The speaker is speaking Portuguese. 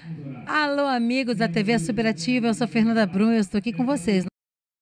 Alô, amigos da TV Superativa, eu sou Fernanda Brum, eu estou aqui com vocês